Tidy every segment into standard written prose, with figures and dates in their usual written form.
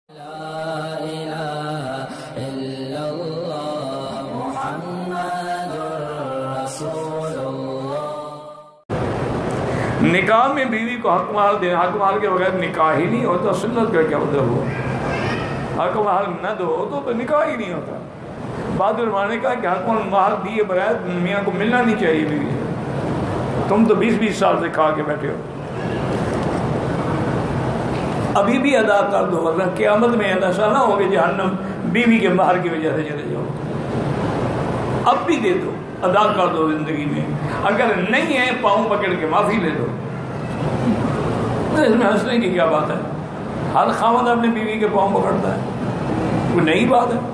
نکاح میں بیوی کو حق مال دے، حق مال کے بغیر نکاح ہی نہیں ہوتا. سنت کا کیا مطلب ہوا؟ حق مال نہ دو تو نکاح ہی نہیں ہوتا. بعض علماء نے کہا کہ حق مال دیے بغیر میاں کو ملنا نہیں چاہیے بیوی. تم تو 20-20 سال سے کھا کے بیٹھے ہو، ابھی بھی ادا کر دو ورنہ قیامت میں ایسا نہ ہو کہ جہنم بیوی کے مہر کی وجہ سے چلے جاؤ. اب بھی دے دو، ادا کر دو زندگی میں. اگر نہیں ہے پاؤں پکڑ کے معافی لے دو. اس میں ہنسنے کی کیا بات ہے؟ ہر خاوند اپنی بیوی کے پاؤں پکڑتا ہے، کوئی نئی بات ہے؟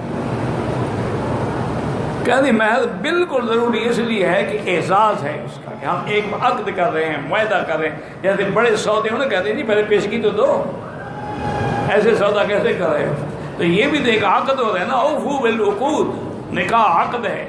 کہتے محض بالکل ضروری اس لیے ہے کہ احساس ہے اس کا کہ ہم ایک عقد کر رہے ہیں، معاہدہ کر رہے ہیں. جیسے بڑے سودے ہو نا، کہتے ہیں جی پہلے پیشگی تو دو، ایسے سودا کیسے کر رہے ہو؟ تو یہ بھی دیکھ عقد ہو رہا ہے نا. اوفوا بالعقود، نکاح عقد ہے.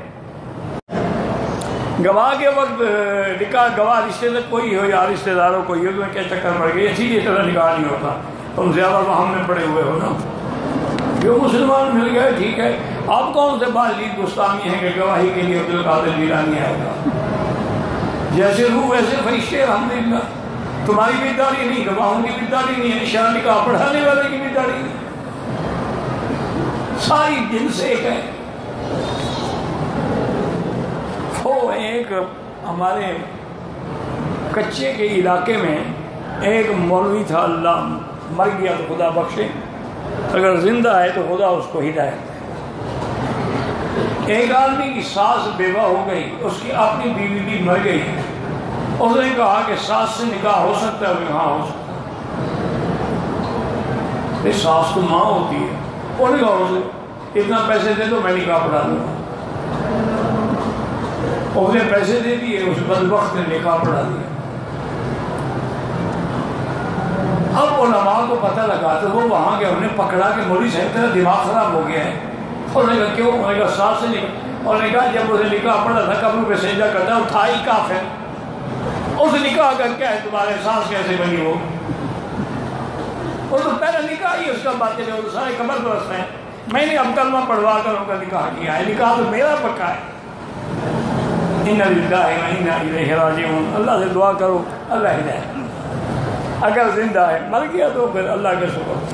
گواہ کے وقت نکاح گواہ رشتے دار کوئی ہو یا رشتے داروں کوئی ہو، تو کیا چکر پڑ گئی؟ اسی طرح نکاح نہیں ہوتا. تم زیادہ وہم میں پڑے ہوئے ہو نا. جو مسلمان مل گئے ٹھیک ہے. آپ کون سے بالغ گستامی ہیں کہ گواہی کے لیے عبد القادر جیلانی آئے گا؟ جیسے روح ویسے فرشتے. الحمدللہ تمہاری بھی داری نہیں، گواہوں کی بھی داری نہیں ہے، نشان نکاح پڑھانے والے کی بھی داری نہیں. ساری جنس ایک ہے. وہ ایک ہمارے کچے کے علاقے میں ایک مولوی تھا، اللہ مر گیا تو خدا بخشے، اگر زندہ ہے تو خدا اس کو ہدایت. ایک آدمی کی ساس بیوہ ہو گئی، اس کی اپنی بیوی بھی مر گئی. اس نے کہا کہ ساس سے نکاح ہو سکتا ہے؟ ہاں ہو سکتا ہے. ساس تو ماں ہوتی ہے. انہوں نے کہا اسے اتنا پیسے دے دو میں نکاح پڑھا دوں گا. اس نے پیسے دے دیے، اس بدبخت نے نکاح پڑھا دیا. اب علماء کو پتہ لگا تو وہ وہاں گئے، انہوں نے پکڑا کہ مولوی صاحب تیرا دماغ خراب ہو گیا ہے. انہوں نے کہا کیوں؟ انہوں نے کہا ساس سے نکاح. انہوں نے کہا جب اسے نکاح پڑھا تھا قبر پہ سجدہ کرتا وہ تھا ہی کافر. اس نکاح کا کیا ہے؟ تمہارے ساس کیسے بنی ہو؟ وہ تو پہلا نکاح ہی اس کا باطل ہے، وہ سارے قبر پرست ہیں. میں نے اب کلمہ پڑھوا کر ان کا نکاح کیا ہے. نکاح تو میرا پکا ہے. اِنَّ لِلَّهِ وَإِنَّا إِلَيْهِ رَاجِعُونَ. اللہ سے دعا کرو اللہ ہدایت. اگر زندہ ہے، مر گیا تو پھر اللہ کے شکر.